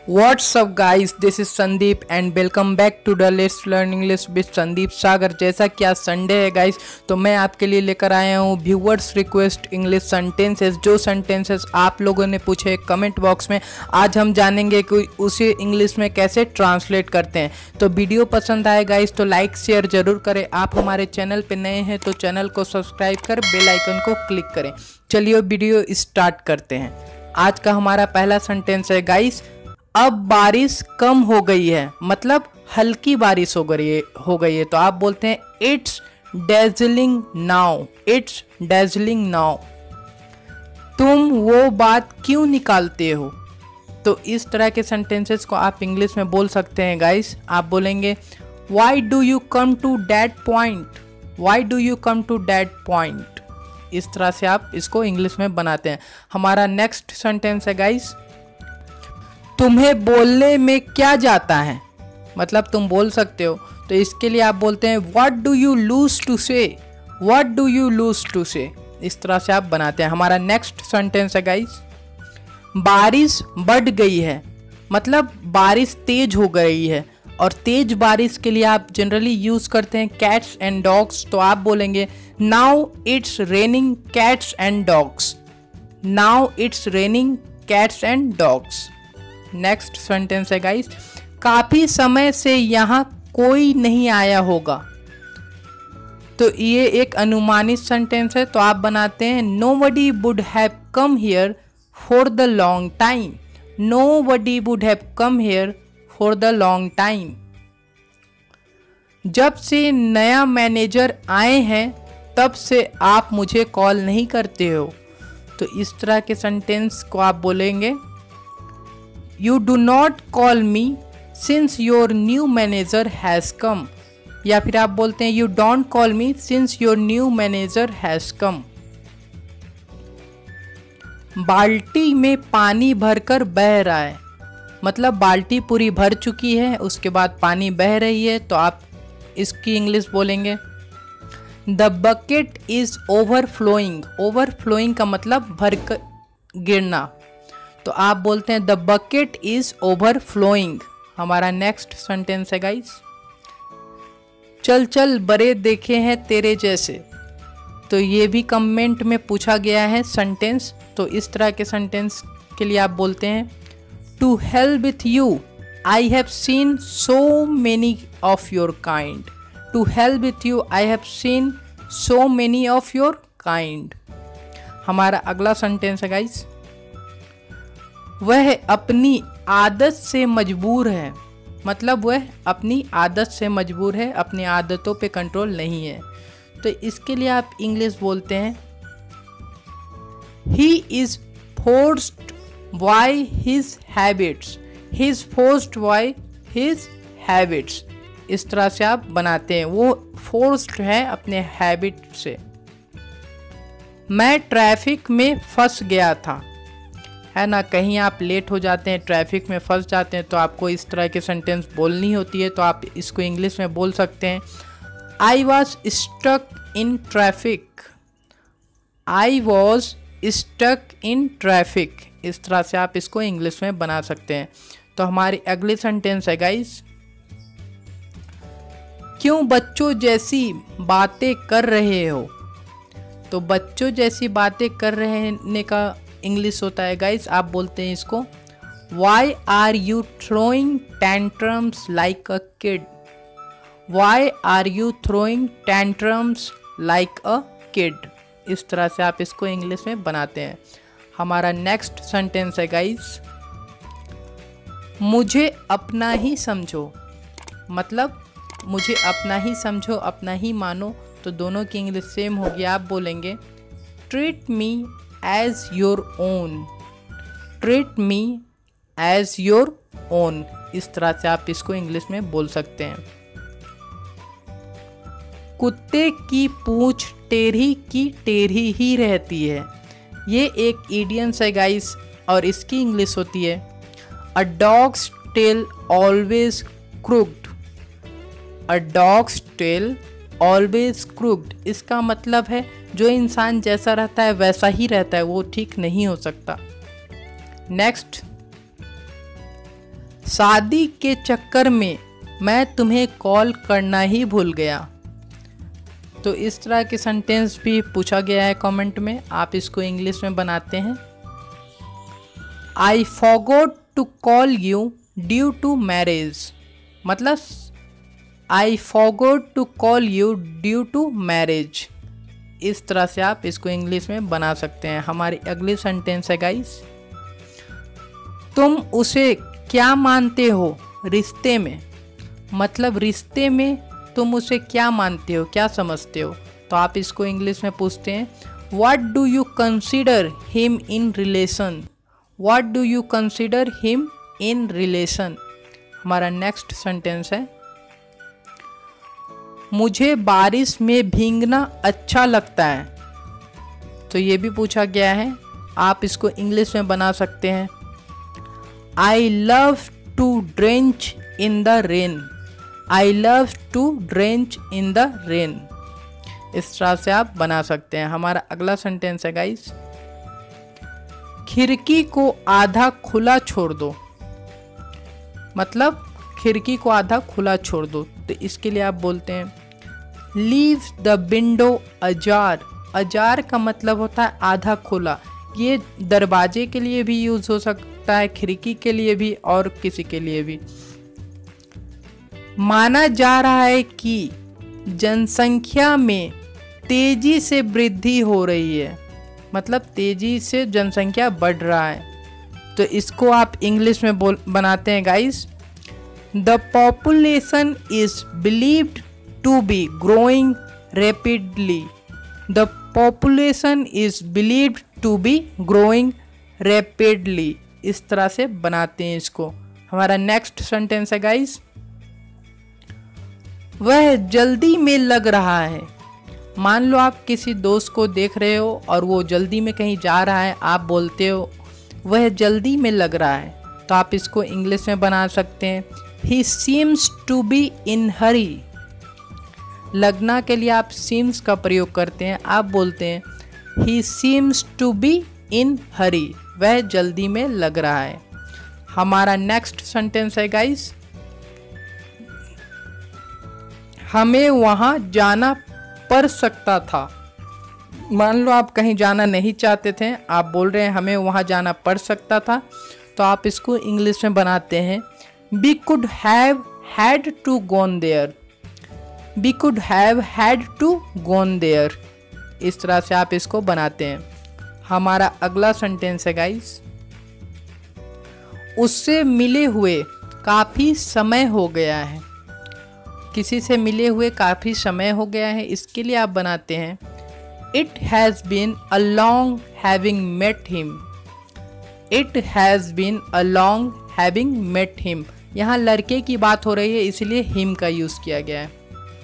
What's up guys, this is Sandeep and welcome back to the Let's Learn English with Sandeep सागर। जैसा कि आज Sunday है guys, तो मैं आपके लिए लेकर आया हूँ व्यूअर्स रिक्वेस्ट इंग्लिश सेंटेंसेस। जो सेंटेंसेस आप लोगों ने पूछे कमेंट बॉक्स में, आज हम जानेंगे कि उसे इंग्लिश में कैसे ट्रांसलेट करते हैं। तो वीडियो पसंद आए गाइस तो लाइक शेयर ज़रूर करें। आप हमारे चैनल पर नए हैं तो चैनल को सब्सक्राइब कर बेल आइकन को क्लिक करें। चलिए वीडियो स्टार्ट करते हैं। आज का हमारा पहला सेंटेंस है गाइस, अब बारिश कम हो गई है, मतलब हल्की बारिश हो गई है। तो आप बोलते हैं it's dazzling now, it's dazzling now. तुम वो बात क्यों निकालते हो? तो इस तरह के सेंटेंसेस को आप इंग्लिश में बोल सकते हैं गाइस। आप बोलेंगे why do you come to that point, why do you come to that point. इस तरह से आप इसको इंग्लिश में बनाते हैं। हमारा नेक्स्ट सेंटेंस है गाइस, तुम्हें बोलने में क्या जाता है, मतलब तुम बोल सकते हो। तो इसके लिए आप बोलते हैं what do you lose to say, what do you lose to say. इस तरह से आप बनाते हैं। हमारा नेक्स्ट सेंटेंस है गाइस, बारिश बढ़ गई है, मतलब बारिश तेज हो गई है। और तेज बारिश के लिए आप जनरली यूज करते हैं कैट्स एंड डॉग्स। तो आप बोलेंगे now it's raining cats and dogs, now it's raining cats and dogs. Next sentence है गाइस, काफी समय से यहाँ कोई नहीं आया होगा। तो ये एक अनुमानित सेंटेंस है। तो आप बनाते हैं nobody would have come here for the long time, nobody would have come here for the long time। जब से नया मैनेजर आए हैं तब से आप मुझे कॉल नहीं करते हो। तो इस तरह के सेंटेंस को आप बोलेंगे You do not call me since your new manager has come, या फिर आप बोलते हैं You don't call me since your new manager has come। बाल्टी में पानी भरकर बह रहा है, मतलब बाल्टी पूरी भर चुकी है, उसके बाद पानी बह रही है। तो आप इसकी इंग्लिश बोलेंगे The bucket is overflowing, overflowing का मतलब भरकर गिरना। तो आप बोलते हैं द बकेट इज ओवरफ्लोइंग। हमारा नेक्स्ट सेंटेंस है गाइस, चल चल बड़े देखे हैं तेरे जैसे। तो ये भी कमेंट में पूछा गया है सेंटेंस। तो इस तरह के सेंटेंस के लिए आप बोलते हैं to hell with you I have seen so many of your kind, to hell with you I have seen so many of your kind. हमारा अगला सेंटेंस है गाइस, वह अपनी आदत से मजबूर है, मतलब वह अपनी आदत से मजबूर है, अपनी आदतों पे कंट्रोल नहीं है। तो इसके लिए आप इंग्लिश बोलते हैं he is forced by his habits, he is forced by his habits. इस तरह से आप बनाते हैं, वो फोर्स्ड है अपने हैबिट से। मैं ट्रैफिक में फंस गया था, है ना, कहीं आप लेट हो जाते हैं, ट्रैफिक में फंस जाते हैं, तो आपको इस तरह के सेंटेंस बोलनी होती है। तो आप इसको इंग्लिश में बोल सकते हैं I was stuck in traffic, I was stuck in traffic. इस तरह से आप इसको इंग्लिश में बना सकते हैं। तो हमारी अगली सेंटेंस है गाइस, क्यों बच्चों जैसी बातें कर रहे हो। तो बच्चों जैसी बातें कर रहने का इंग्लिश होता है गाइस, आप बोलते हैं इसको why are you throwing tantrums like a kid, why are you throwing tantrums like a kid. इस तरह से आप इसको इंग्लिश में बनाते हैं। हमारा नेक्स्ट सेंटेंस है गाइस, मुझे अपना ही समझो, मतलब मुझे अपना ही समझो, अपना ही मानो। तो दोनों की इंग्लिश सेम होगी। आप बोलेंगे treat me as your own, treat me as your own। इस तरह से आप इसको इंग्लिश में बोल सकते हैं। कुत्ते की पूंछ टेढ़ी की टेढ़ी ही रहती है, ये एक इडियम्स है गाइस, और इसकी इंग्लिश होती है a dog's tail always crooked, a dog's tail always crooked. इसका मतलब है जो इंसान जैसा रहता है वैसा ही रहता है, वो ठीक नहीं हो सकता। नेक्स्ट, शादी के चक्कर में मैं तुम्हें कॉल करना ही भूल गया। तो इस तरह के सेंटेंस भी पूछा गया है कमेंट में, आप इसको इंग्लिश में बनाते हैं। I forgot to call you due to marriage, मतलब I forgot to call you due to marriage. इस तरह से आप इसको इंग्लिश में बना सकते हैं। हमारी अगली सेंटेंस है गाइस, तुम उसे क्या मानते हो रिश्ते में, मतलब रिश्ते में तुम उसे क्या मानते हो, क्या समझते हो। तो आप इसको इंग्लिश में पूछते हैं, what do you consider him in relation, what do you consider him in relation. हमारा नेक्स्ट सेंटेंस है, मुझे बारिश में भीगना अच्छा लगता है। तो ये भी पूछा गया है, आप इसको इंग्लिश में बना सकते हैं। I love to drench in the rain, I love to drench in the rain. इस तरह से आप बना सकते हैं। हमारा अगला सेंटेंस है गाइस, खिड़की को आधा खुला छोड़ दो, मतलब खिड़की को आधा खुला छोड़ दो। तो इसके लिए आप बोलते हैं, leave the window ajar. Ajar का मतलब होता है आधा खुला। ये दरवाजे के लिए भी यूज हो सकता है, खिड़की के लिए भी और किसी के लिए भी। माना जा रहा है कि जनसंख्या में तेजी से वृद्धि हो रही है, मतलब तेजी से जनसंख्या बढ़ रहा है। तो इसको आप इंग्लिश में बनाते हैं guys, the population is believed to be growing rapidly, the population is believed to be growing rapidly. इस तरह से बनाते हैं इसको। हमारा नेक्स्ट सेंटेंस है गाइस, वह जल्दी में लग रहा है। मान लो आप किसी दोस्त को देख रहे हो और वो जल्दी में कहीं जा रहा है, आप बोलते हो वह जल्दी में लग रहा है। तो आप इसको इंग्लिश में बना सकते हैं, he seems to be in hurry. लगना के लिए आप सीम्स का प्रयोग करते हैं, आप बोलते हैं he seems to be in hurry, वह जल्दी में लग रहा है। हमारा नेक्स्ट सेंटेंस है गाइस, हमें वहाँ जाना पड़ सकता था। मान लो आप कहीं जाना नहीं चाहते थे, आप बोल रहे हैं हमें वहाँ जाना पड़ सकता था। तो आप इसको इंग्लिश में बनाते हैं, we could have had to gone there, we could have had to gone there. इस तरह से आप इसको बनाते हैं। हमारा अगला सेंटेंस है गाइस, उससे मिले हुए काफ़ी समय हो गया है। किसी से मिले हुए काफ़ी समय हो गया है, इसके लिए आप बनाते हैं, it has been a long having met him, it has been a long having met him. यहाँ लड़के की बात हो रही है, इसलिए हिम का यूज़ किया गया है।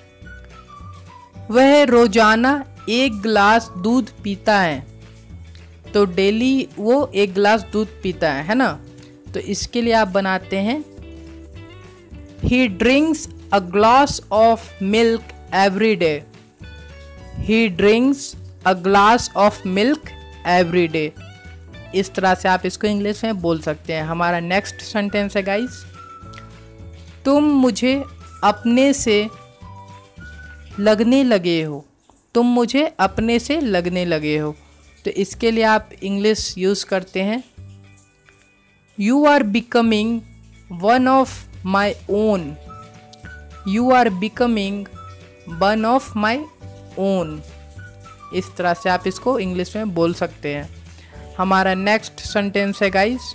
वह रोजाना 1 गिलास दूध पीता है। तो डेली वो 1 गिलास दूध पीता है ना। तो इसके लिए आप बनाते हैं, he drinks a glass of milk every day, he drinks a glass of milk every day. इस तरह से आप इसको इंग्लिश में बोल सकते हैं। हमारा नेक्स्ट सेंटेंस है गाइस, तुम मुझे अपने से लगने लगे हो, तुम मुझे अपने से लगने लगे हो। तो इसके लिए आप इंग्लिश यूज़ करते हैं, you are becoming one of my own, you are becoming one of my own. इस तरह से आप इसको इंग्लिश में बोल सकते हैं। हमारा नेक्स्ट सेंटेंस है गाइस,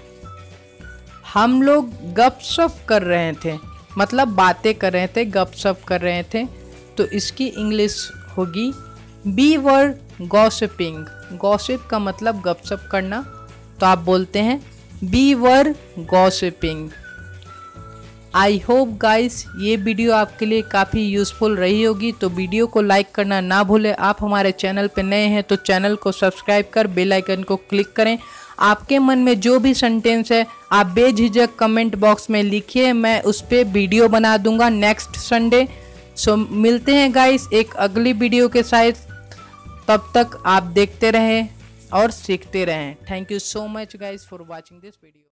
हम लोग गपशप कर रहे थे, मतलब बातें कर रहे थे, गपशप कर रहे थे। तो इसकी इंग्लिश होगी, वी वर गॉसिपिंग। गॉसिप का मतलब गपशप करना। तो आप बोलते हैं, we were gossiping. I hope guys ये वीडियो आपके लिए काफ़ी यूज़फुल रही होगी। तो वीडियो को लाइक करना ना भूलें। आप हमारे चैनल पर नए हैं तो चैनल को सब्सक्राइब कर बेल आइकन को क्लिक करें। आपके मन में जो भी सेंटेंस है आप बेझिझक कमेंट बॉक्स में लिखिए, मैं उस पर वीडियो बना दूंगा नेक्स्ट संडे। सो मिलते हैं गाइस एक अगली वीडियो के साथ। तब तक आप देखते रहें और सीखते रहें। Thank you so much guys for watching this video.